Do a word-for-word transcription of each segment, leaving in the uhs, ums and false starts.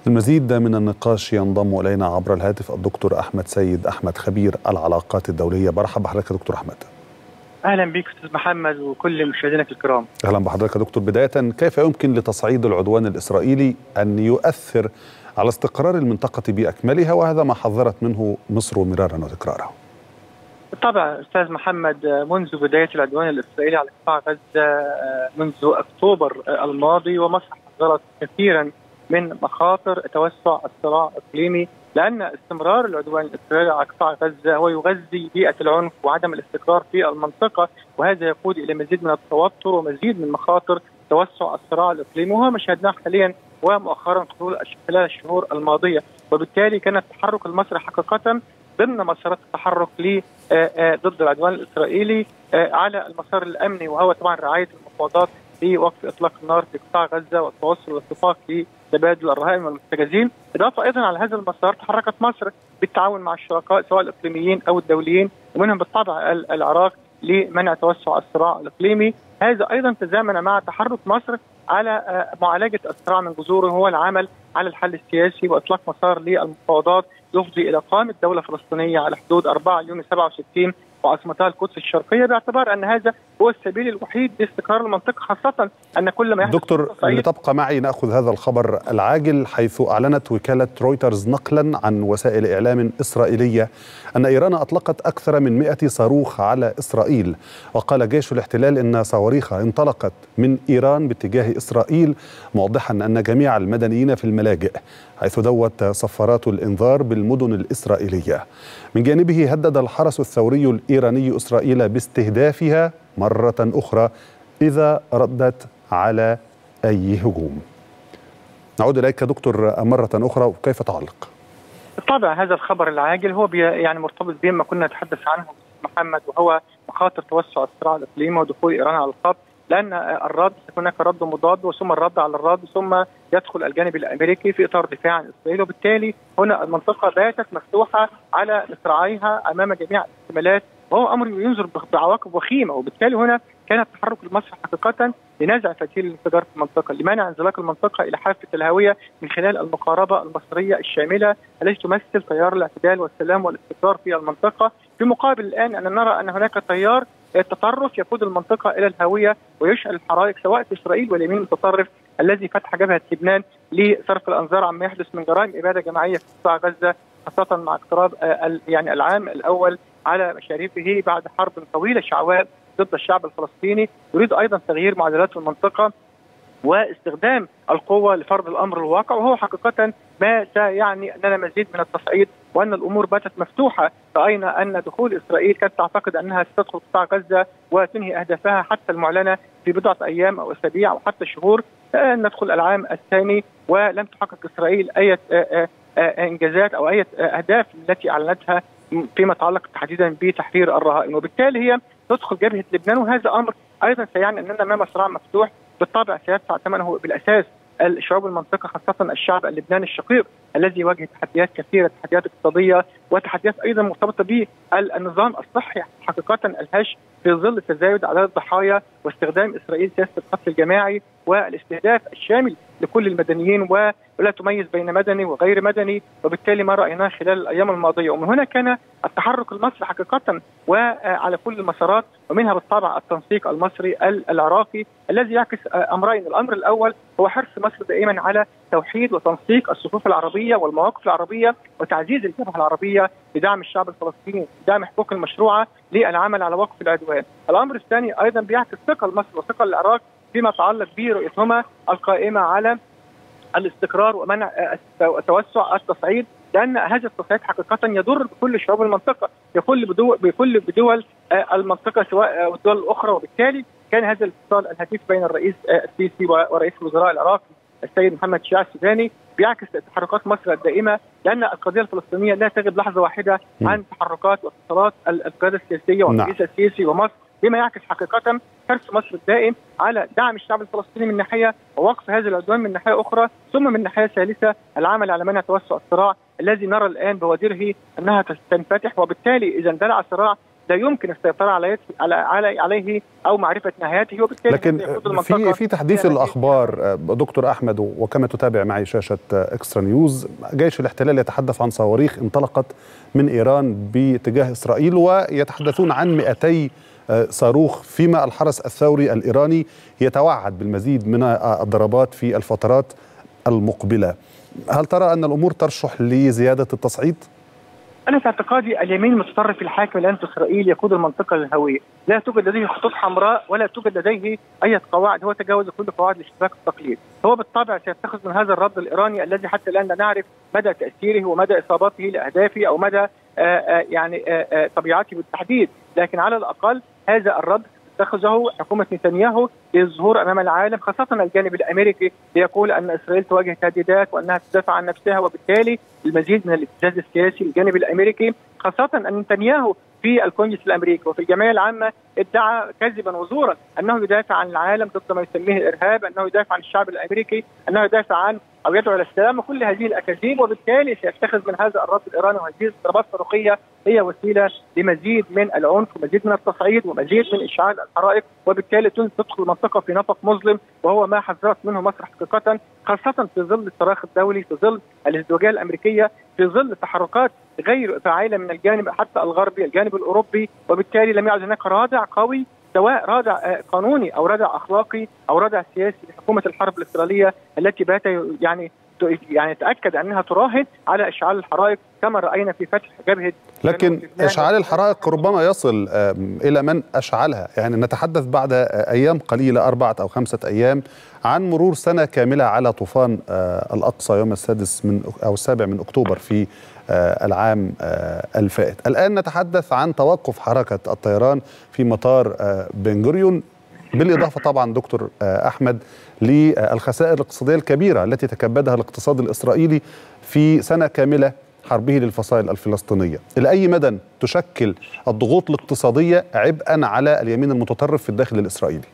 المزيد من النقاش ينضم إلينا عبر الهاتف الدكتور أحمد سيد أحمد، خبير العلاقات الدولية. برحب بحضرتك يا دكتور أحمد. أهلا بك أستاذ محمد وكل مشاهدينك الكرام. أهلا بحضرتك يا دكتور. بداية، كيف يمكن لتصعيد العدوان الإسرائيلي أن يؤثر على استقرار المنطقة بأكملها، وهذا ما حذرت منه مصر مرارا وتكرارا؟ بالطبع أستاذ محمد، منذ بداية العدوان الإسرائيلي على قطاع غزة منذ أكتوبر الماضي، ومصر حذرت كثيرا من مخاطر توسع الصراع الإقليمي، لأن استمرار العدوان الإسرائيلي على قطاع غزة هو يغذي بيئة العنف وعدم الاستقرار في المنطقة، وهذا يقود إلى مزيد من التوتر ومزيد من مخاطر توسع الصراع الإقليمي، وهو ما شاهدناه حاليا ومؤخرا خلال الشهور الماضية. وبالتالي كان التحرك المصري حقيقة ضمن مسارات التحرك ضد العدوان الإسرائيلي على المسار الأمني، وهو طبعا رعاية المفاوضات لوقف إطلاق النار في قطاع غزة والتوصل لاتفاق لتبادل الرهائن والمحتجزين. إضافة أيضا على هذا المسار تحركت مصر بالتعاون مع الشركاء سواء الإقليميين أو الدوليين، ومنهم بالطبع العراق، لمنع توسع الصراع الإقليمي. هذا أيضا تزامن مع تحرك مصر على معالجة الصراع من جذوره، هو العمل على الحل السياسي وإطلاق مسار للمفاوضات يفضي إلى إقامة دولة فلسطينية على حدود أربعة يونيو سبعة وستين وعاصمتها القدس الشرقية، باعتبار أن هذا هو السبيل الوحيد لاستقرار المنطقة، خاصة أن كل ما يحدث. دكتور، لتبقى معي نأخذ هذا الخبر العاجل، حيث أعلنت وكالة رويترز نقلا عن وسائل إعلام إسرائيلية أن إيران أطلقت أكثر من مئة صاروخ على إسرائيل، وقال جيش الاحتلال إن صواريخ انطلقت من إيران باتجاه إسرائيل، موضحا أن جميع المدنيين في الملاجئ، حيث دوت صفارات الإنذار بالمدن الإسرائيلية. من جانبه هدد الحرس الثوري الإيراني إسرائيل باستهدافها مرة أخرى إذا ردت على أي هجوم. نعود إليك دكتور مرة أخرى، وكيف تعلق؟ بالطبع هذا الخبر العاجل هو يعني مرتبط بما كنا نتحدث عنه محمد، وهو مخاطر توسع الصراع الإقليمي ودخول إيران على الخط، لأن الرد هناك رد مضاد ثم الرد على الرد، ثم يدخل الجانب الأمريكي في إطار دفاع عن إسرائيل، وبالتالي هنا المنطقة باتت مفتوحة على مصراعيها أمام جميع الاحتمالات، وهو أمر ينذر بعواقب وخيمة. وبالتالي هنا كان التحرك المصري حقيقة لنزع فتيل الانفجار في المنطقة، لمنع انزلاق المنطقة إلى حافة الهوية من خلال المقاربة المصرية الشاملة التي تمثل تيار الاعتدال والسلام والاستقرار في المنطقة. في مقابل الآن أن نرى أن هناك تيار التطرف يقود المنطقة إلى الهوية ويشعل الحرائق سواء في إسرائيل واليمين المتطرف الذي فتح جبهة لبنان لصرف الأنظار عما يحدث من جرائم إبادة جماعية في قطاع غزة، خاصة مع اقتراب يعني العام الأول على مشارفه بعد حرب طويلة شعواء ضد الشعب الفلسطيني. يريد أيضا تغيير معادلات المنطقة واستخدام القوة لفرض الأمر الواقع، وهو حقيقة ما سيعني أننا مزيد من التصعيد وأن الأمور باتت مفتوحة. رأينا أن دخول إسرائيل كانت تعتقد أنها ستدخل قطاع غزة وتنهي أهدافها حتى المعلنة في بضعة أيام أو أسابيع أو حتى شهور. ندخل العام الثاني ولم تحقق إسرائيل أي إنجازات أو أي أهداف التي أعلنتها فيما يتعلق تحديدا بتحرير الرهائن، وبالتالي هي تدخل جبهة لبنان، وهذا أمر أيضا سيعني أننا أمام صراع مفتوح بالطبع سيدفع ثمنه بالأساس الشعوب المنطقة، خاصة الشعب اللبناني الشقيق الذي يواجه تحديات كثيرة، تحديات اقتصادية وتحديات أيضا مرتبطة بالنظام الصحي حقيقة الهش في ظل تزايد أعداد الضحايا واستخدام إسرائيل سياسة القتل الجماعي والاستهداف الشامل لكل المدنيين ولا تميز بين مدني وغير مدني، وبالتالي ما رأيناه خلال الأيام الماضية. ومن هنا كان التحرك المصري حقيقة وعلى كل المسارات، ومنها بالطبع التنسيق المصري العراقي الذي يعكس أمرين. الأمر الأول هو حرص مصر دائما على توحيد وتنسيق الصفوف العربية والمواقف العربية وتعزيز الجبهة العربية بدعم الشعب الفلسطيني، بدعم حقوق المشروعة للعمل على وقف العدوان. الأمر الثاني أيضا بيعكس ثقة مصر وثقة العراق فيما يتعلق برؤيتهما القائمة على الاستقرار ومنع توسع التصعيد، لأن هذا التصعيد حقيقة يضر بكل شعوب المنطقة، بكل بدول بكل بدول المنطقة سواء الدول الأخرى. وبالتالي كان هذا الاتصال الهاتف بين الرئيس السيسي ورئيس الوزراء العراقي السيد محمد شيع السوداني بيعكس تحركات مصر الدائمة، لأن القضية الفلسطينية لا تغيب لحظة واحدة عن تحركات واتصالات القيادة السياسية والرئيس السيسي ومصر، بما يعكس حقيقة حرص مصر الدائم على دعم الشعب الفلسطيني من ناحية ووقف هذا العدوان من ناحية أخرى، ثم من ناحية ثالثة العمل على منع توسع الصراع الذي نرى الآن بوادره أنها تنفتح. وبالتالي إذا اندلع الصراع لا يمكن السيطره عليه على عليه او معرفه نهايته، وبالتالي لكن في في تحديث الاخبار دكتور احمد، وكما تتابع معي شاشه اكسترا نيوز، جيش الاحتلال يتحدث عن صواريخ انطلقت من ايران باتجاه اسرائيل، ويتحدثون عن مئتي صاروخ، فيما الحرس الثوري الإيراني يتوعد بالمزيد من الضربات في الفترات المقبلة. هل ترى أن الأمور ترشح لزيادة التصعيد؟ أنا في اعتقادي اليمين المتطرف الحاكم الآن في إسرائيل يقود المنطقة للهوية، لا توجد لديه خطوط حمراء ولا توجد لديه أي قواعد، هو تجاوز كل قواعد الاشتباك التقليد، هو بالطبع سيتخذ من هذا الرد الإيراني الذي حتى الآن لا نعرف مدى تأثيره ومدى إصابته لأهدافه أو مدى آآ آآ يعني آآ طبيعته بالتحديد، لكن على الأقل هذا الرد اتخذه حكومة نتنياهو للظهور أمام العالم، خاصة الجانب الأمريكي، ليقول أن إسرائيل تواجه تهديدات وأنها تدافع عن نفسها، وبالتالي المزيد من الابتزاز السياسي للجانب الأمريكي، خاصة أن نتنياهو في الكونجرس الأمريكي وفي الجمعية العامة ادعى كذبا وزورا أنه يدافع عن العالم ضد ما يسميه الإرهاب، أنه يدافع عن الشعب الأمريكي، أنه يدافع عن أو يدعو إلى السلام، وكل هذه الأكاذيب، وبالتالي سيتخذ من هذا الرد الإيراني وهذه الضربات الصاروخية هي وسيلة لمزيد من العنف ومزيد من التصعيد ومزيد من إشعال الحرائق، وبالتالي تدخل المنطقة في نفق مظلم، وهو ما حذرت منه مصر حقيقة، خاصة في ظل الصراخ الدولي، في ظل الازدواجية الأمريكية، في ظل تحركات غير فاعلة من الجانب حتى الغربي الجانب الأوروبي، وبالتالي لم يعد هناك رادع قوي سواء رادع قانوني أو رادع أخلاقي أو رادع سياسي لحكومة الحرب الإسرائيلية التي بات يعني يعني تأكد أنها تراهن على إشعال الحرائق كما رأينا في فتح جبهة. لكن إشعال الحرائق ربما يصل إلى من أشعلها، يعني نتحدث بعد أيام قليلة أربعة أو خمسة أيام عن مرور سنة كاملة على طوفان الأقصى يوم السادس من أو السابع من أكتوبر في العام الفائت. الآن نتحدث عن توقف حركة الطيران في مطار بن غوريون، بالإضافة طبعا دكتور أحمد للخسائر الاقتصادية الكبيرة التي تكبدها الاقتصاد الإسرائيلي في سنة كاملة حربه للفصائل الفلسطينية. إلى أي مدى تشكل الضغوط الاقتصادية عبئا على اليمين المتطرف في الداخل الإسرائيلي؟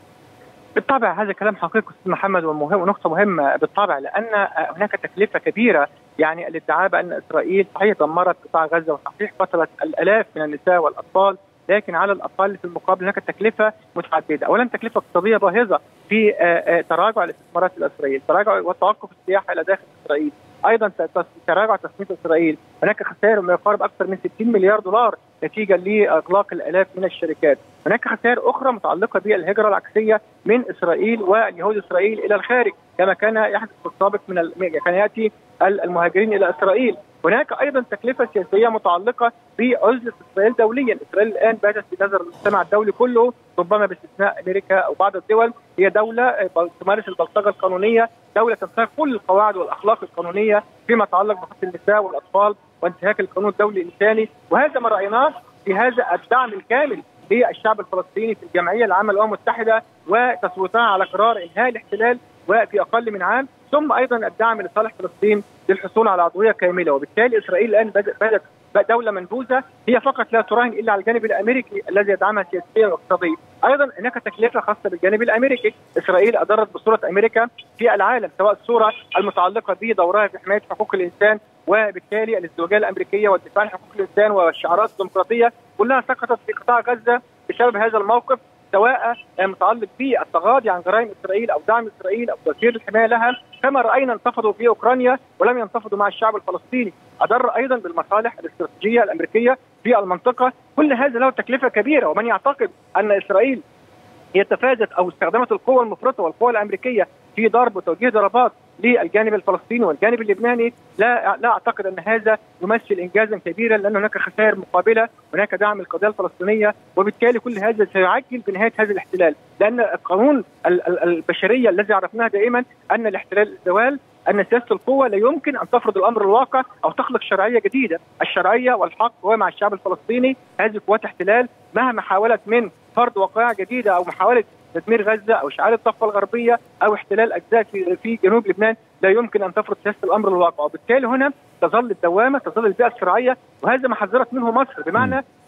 بالطبع هذا كلام حقيقي أستاذ محمد ومهم ونقطة مهمة بالطبع، لأن هناك تكلفة كبيرة، يعني الادعاء بأن إسرائيل صحيح دمرت قطاع غزة وصحيح قتلت الآلاف من النساء والأطفال، لكن على الأقل في المقابل هناك تكلفة متعددة. أولا تكلفة اقتصادية باهظة في تراجع الاستثمارات الإسرائيلية، تراجع وتوقف السياحة إلى داخل إسرائيل، أيضا تراجع تصنيف إسرائيل، هناك خسائر ما يقارب أكثر من ستين مليار دولار نتيجة لإغلاق الآلاف من الشركات، هناك خسائر أخرى متعلقة بالهجرة العكسية من إسرائيل واليهود إسرائيل إلى الخارج كما كان يحدث في السابق، من كان يأتي المهاجرين إلى إسرائيل، هناك أيضا تكلفة سياسية متعلقة بعزلة إسرائيل دوليا، إسرائيل الآن باتت في نظر المجتمع الدولي كله ربما باستثناء أمريكا أو بعض الدول هي دولة تمارس البلطجة القانونية، دولة تنتهك كل القواعد والأخلاق القانونية فيما يتعلق بقتل النساء والأطفال وانتهاك القانون الدولي الإنساني، وهذا ما رأيناه في هذا الدعم الكامل للشعب الفلسطيني في الجمعية العامة للأمم المتحدة وتصويتها على قرار إنهاء الاحتلال وفي أقل من عام، ثم أيضا الدعم لصالح فلسطين للحصول على عضوية كاملة، وبالتالي إسرائيل الآن بدأت دولة منبوذة هي فقط لا تراهن إلا على الجانب الأمريكي الذي يدعمها سياسيا واقتصاديا. أيضا هناك تكلفة خاصة بالجانب الأمريكي، إسرائيل أضرت بصورة أمريكا في العالم، سواء الصورة المتعلقة بدورها في حماية حقوق الإنسان وبالتالي الازدواجية الأمريكية والدفاع عن حقوق الإنسان والشعارات الديمقراطية كلها سقطت في قطاع غزة بسبب هذا الموقف، سواء متعلق بالتغاضي عن جرائم إسرائيل أو دعم إسرائيل أو توفير الحماية لها، كما رأينا انتفضوا في أوكرانيا ولم ينتفضوا مع الشعب الفلسطيني، أضر أيضا بالمصالح الاستراتيجية الأمريكية في المنطقة، كل هذا له تكلفة كبيرة، ومن يعتقد أن إسرائيل هي تفادت أو استخدمت القوة المفرطة والقوة الأمريكية في ضرب وتوجيه ضربات للجانب الفلسطيني والجانب اللبناني، لا لا أعتقد أن هذا يمثل إنجازا كبيرا، لأن هناك خسائر مقابلة، هناك دعم القضية الفلسطينية، وبالتالي كل هذا سيعجل بنهاية هذا الاحتلال، لأن القانون البشرية الذي عرفناه دائما أن الاحتلال الزوال، أن سياسة القوة لا يمكن أن تفرض الأمر الواقع أو تخلق شرعية جديدة، الشرعية والحق هو مع الشعب الفلسطيني، هذه قوات احتلال مهما حاولت من فرض وقائع جديدة أو محاولة تدمير غزة أو إشعال الضفة الغربية أو احتلال أجزاء في, في جنوب لبنان لا يمكن أن تفرض سياسة الأمر الواقع، وبالتالي هنا تظل الدوامة، تظل البيئة الشرعية، وهذا ما حذرت منه مصر، بمعنى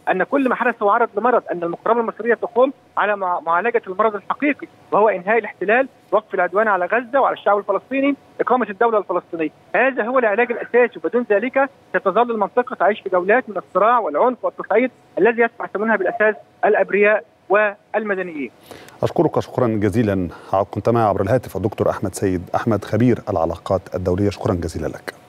ان كل ما حدث هو عرض لمرض، ان المقاومه المصريه تقوم على معالجه المرض الحقيقي وهو انهاء الاحتلال، وقف العدوان على غزه وعلى الشعب الفلسطيني، اقامه الدوله الفلسطينيه. هذا هو العلاج الاساسي، وبدون ذلك ستظل المنطقه تعيش في جولات من الصراع والعنف والتصعيد الذي يدفع ثمنها بالاساس الابرياء والمدنيين. أشكرك شكرا جزيلا. كنت معي عبر الهاتف الدكتور أحمد سيد أحمد خبير العلاقات الدولية، شكرا جزيلا لك.